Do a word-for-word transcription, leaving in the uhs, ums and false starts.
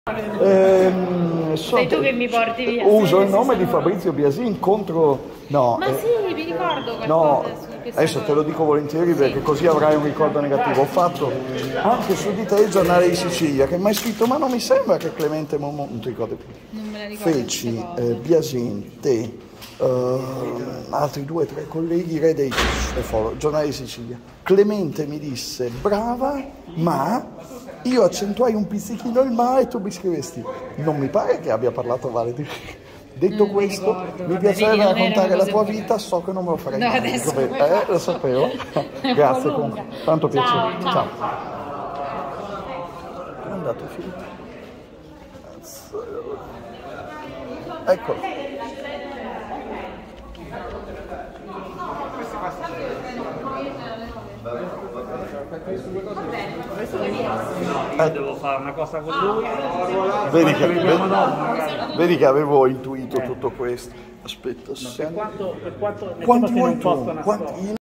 Ehm, so Sei tu che mi porti via. Uso sì, il nome sì, di sì. Fabrizio Biasi, incontro... No, Ma eh, sì, mi ricordo qualcosa no, su questa adesso cosa. te lo dico volentieri perché così avrai un ricordo negativo. Ho fatto anche su di te il giornale di Sicilia che mi hai scritto, ma non mi sembra che Clemente Momo, non ti ricordi più. Non me la ricordo. Feci, eh, Biasin, te, eh, altri due o tre colleghi, Re dei e Foro, giornale di Sicilia. Clemente mi disse, brava, ma io accentuai un pizzichino il ma e tu mi scrivesti. Non mi pare che abbia parlato Vale di... Detto Non mi questo, ricordo, mi vabbè, piacerebbe vedi, non raccontare erano la cose tua buone. vita, so che non me lo farei No, mai. adesso Vabbè, come eh, faccio? lo sapevo. È un Grazie po' comunque, lunga. tanto piacere. Ciao, ciao. Ciao. È andato Filippo? Eccolo. Io devo fare una cosa con lui. Vedi che, vedi, vedi che avevo intuito tutto questo. Aspetta, Per quanto, per quanto quanti mettiamoci in vuoi un posto tu? nascosto. Quanti-